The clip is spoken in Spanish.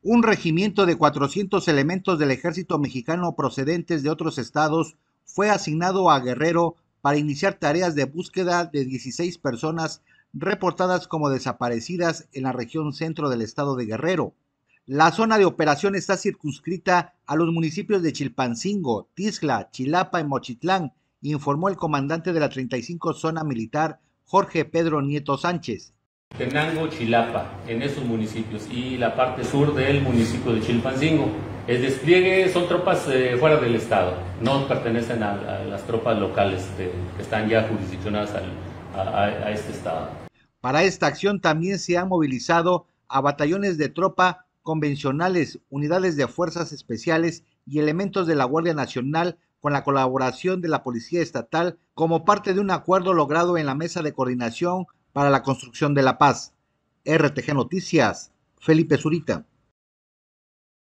Un regimiento de 400 elementos del ejército mexicano procedentes de otros estados fue asignado a Guerrero para iniciar tareas de búsqueda de 16 personas reportadas como desaparecidas en la región centro del estado de Guerrero. La zona de operación está circunscrita a los municipios de Chilpancingo, Tixla, Chilapa y Mochitlán, informó el comandante de la 35 Zona Militar, Jorge Pedro Nieto Sánchez. Tenango, Chilapa, en esos municipios, y la parte sur del municipio de Chilpancingo. El despliegue son tropas fuera del estado, no pertenecen a las tropas locales que están ya jurisdiccionadas a este estado. Para esta acción también se han movilizado a batallones de tropa convencionales, unidades de fuerzas especiales y elementos de la Guardia Nacional con la colaboración de la Policía Estatal como parte de un acuerdo logrado en la Mesa de Coordinación para la Construcción de la Paz. RTG Noticias, Felipe Zurita.